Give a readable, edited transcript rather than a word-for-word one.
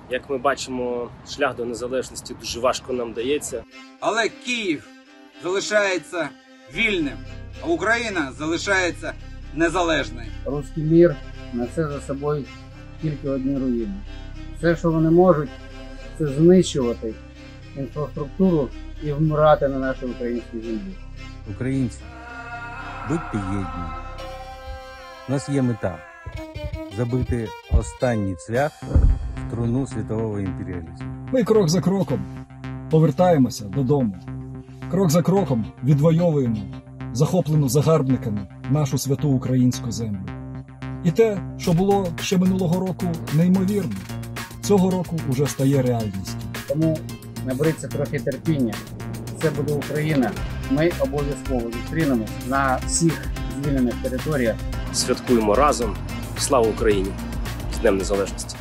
Як ми бачимо, шлях до незалежності дуже важко нам дається. Але Київ залишається вільним, а Україна залишається незалежною. Руський мір несе за собою тільки одні руїни. Все, що вони можуть, це знищувати інфраструктуру і вмирати на нашій українській землі. Українці, будьте єдні. У нас є мета – забити останній цвях в труну світового імперіалізму. Ми крок за кроком повертаємося додому. Крок за кроком відвоюємо захоплену загарбниками нашу святу українську землю. І те, що було ще минулого року неймовірно, цього року уже стає реальністю. Тому наберіться трохи терпіння. Це буде Україна. Ми обов'язково зустрінемось на всіх звільнених територіях. Святкуємо разом. Слава Україні! З Днем Незалежності!